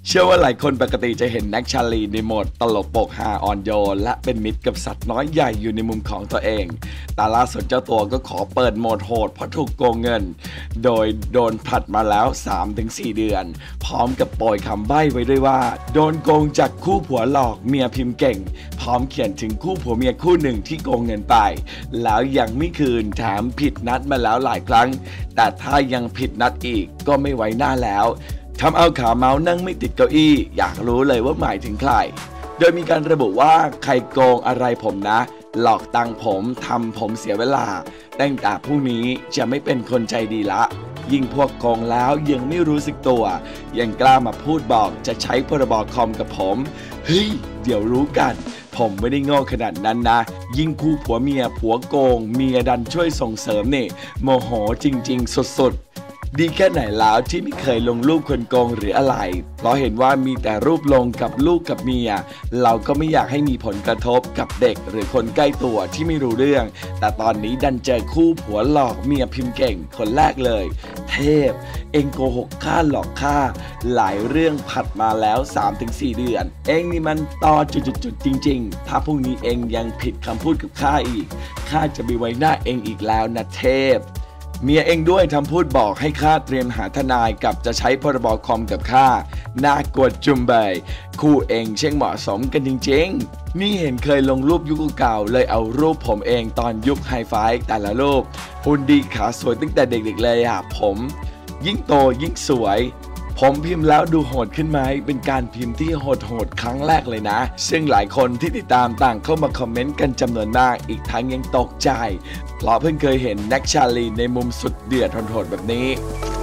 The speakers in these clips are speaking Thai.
เชื่อว่าหลายคนปกติจะเห็นแน็กชาลีในโหมดตลกโปกฮาอ่อนโยนและเป็นมิตรกับสัตว์น้อยใหญ่อยู่ในมุมของตัวเองแต่ล่าสุดเจ้าตัวก็ขอเปิดโหมดโหดเพราะถูกโกงเงินโดยโดนผลัดมาแล้ว 3-4 เดือนพร้อมกับโปรยคำใบ้ไว้ด้วยว่าโดนโกงจากคู่ผัวหลอกเมียพิมพ์เก่งพร้อมเขียนถึงคู่ผัวเมียคู่หนึ่งที่โกงเงินไปแล้วยังไม่คืนแถมผิดนัดมาแล้วหลายครั้งแต่ถ้ายังผิดนัดอีกก็ไม่ไว้หน้าแล้วทำเอาขาเมาส์นั่งไม่ติดเก้าอี้อยากรู้เลยว่าหมายถึงใครโดยมีการระบุว่าใครโกงอะไรผมนะหลอกตังผมทำผมเสียเวลาตั้งแต่พรุ่งนี้จะไม่เป็นคนใจดีละยิ่งพวกโกงแล้วยังไม่รู้สึกตัวยังกล้ามาพูดบอกจะใช้พรบคอมกับผมเฮ้ยเดี๋ยวรู้กันผมไม่ได้โง่ขนาดนั้นนะยิ่งคู่ผัวเมียผัวโกงเมียดันช่วยส่งเสริมนี่โมโหจริงๆสุดๆดีแค่ไหนแล้วที่ไม่เคยลงรูปคนโกงหรืออะไรเพราะเห็นว่ามีแต่รูปลงกับลูกกับเมียเราก็ไม่อยากให้มีผลกระทบกับเด็กหรือคนใกล้ตัวที่ไม่รู้เรื่องแต่ตอนนี้ดันเจอคู่ผัวหลอกเมียพิมพ์เก่งคนแรกเลยเทพเองโกหกข้าหลอกข้าหลายเรื่องผัดมาแล้ว 3-4 เดือนเองนี่มันต่อจุดๆจริงๆถ้าพรุ่งนี้เองยังผิดคำพูดกับข้าอีกข้าจะไปไว้หน้าเองอีกแล้วนะเทพเมียเองด้วยทำพูดบอกให้ข้าเตรียมหาทนายกับจะใช้พรบคอมกับข้าน่ากลัวจุมเบยคู่เองเช่งเหมาะสมกันจริงๆนี่เห็นเคยลงรูปยุคเก่าเลยเอารูปผมเองตอนยุคไฮไฟว์แต่ละรูปหุ่นดีขาสวยตั้งแต่เด็กๆเลยอ่ะผมยิ่งโตยิ่งสวยผมพิมพ์แล้วดูโหดขึ้นไหมเป็นการพิมพ์ที่โหดครั้งแรกเลยนะซึ่งหลายคนที่ติดตามต่างเข้ามาคอมเมนต์กันจำนวนมากอีกทั้งยังตกใจเพราะเพิ่งเคยเห็นแน็กชาลีในมุมสุดเดือดโหดแบบนี้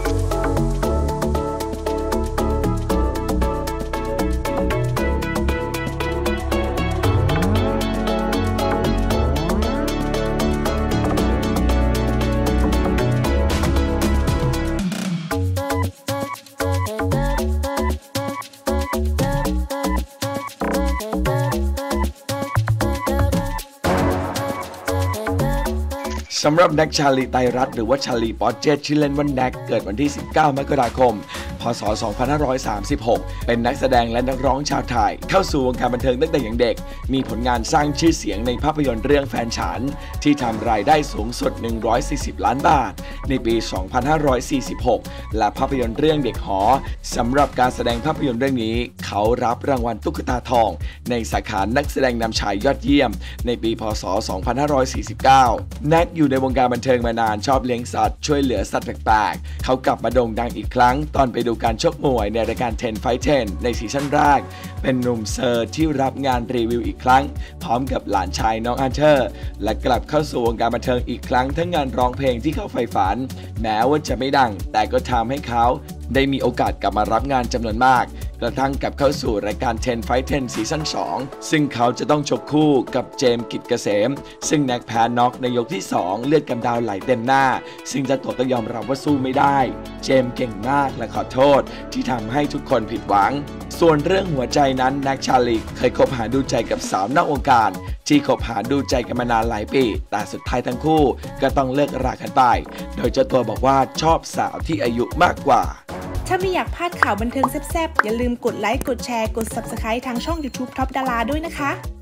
สำหรับแน็กชาลีไตรรัตน์หรือว่าชาลีปอเจตชื่อเล่นว่าแน็กเกิดวันที่ 19 มกราคม พ.ศ. 2536 เป็นนักแสดงและนักร้องชาวไทยเข้าสู่วงการบันเทิงตั้งแต่ยังเด็กมีผลงานสร้างชื่อเสียงในภาพยนตร์เรื่องแฟนฉันที่ทำรายได้สูงสุด140 ล้านบาทในปี 2546 และภาพยนตร์เรื่องเด็กหอสำหรับการแสดงภาพยนตร์เรื่องนี้เขารับรางวัลตุ๊กตาทองในสาขานักแสดงนำชายยอดเยี่ยมในปี พ.ศ. 2549 แน็กอยู่ในวงการบันเทิงมานานชอบเลี้ยงสัตว์ช่วยเหลือสัตว์แปลกๆเขากลับมาโด่งดังอีกครั้งตอนไปดูการชกมวยในรายการ10 Fight 10ในซีซั่นแรกเป็นหนุ่มเซอร์ที่รับงานรีวิวอีกครั้งพร้อมกับหลานชายน้องอันเทอร์และกลับเข้าสู่วงการบันเทิงอีกครั้งทั้งงานร้องเพลงที่เขาใฝ่ฝันแม้ว่าจะไม่ดังแต่ก็ทำให้เขาได้มีโอกาสกลับมารับงานจำนวนมากกระทั่งกลับเข้าสู่รายการ10 Fight 10ซีซั่น2ซึ่งเขาจะต้องชกคู่กับเจมส์กิจเกษมซึ่งแน็กแพ้น็อกในยกที่2เลือดกำเดาไหลเต็มหน้าซึ่งเจ้าตัวก็ยอมรับว่าสู้ไม่ได้เจมส์เก่งมากและขอโทษที่ทำให้ทุกคนผิดหวังส่วนเรื่องหัวใจนั้นแน็กชาลีเคยคบหาดูใจกับสาวนอกวงการที่คบหาดูใจกันมานานหลายปีแต่สุดท้ายทั้งคู่ก็ต้องเลิกรากันไปโดยเจ้าตัวบอกว่าชอบสาวที่อายุมากกว่าถ้าไม่อยากพลาดข่าวบันเทิงแซ่บๆอย่าลืมกดไลค์กดแชร์กด Subscribe ทางช่อง YouTube Top Dara ด้วยนะคะ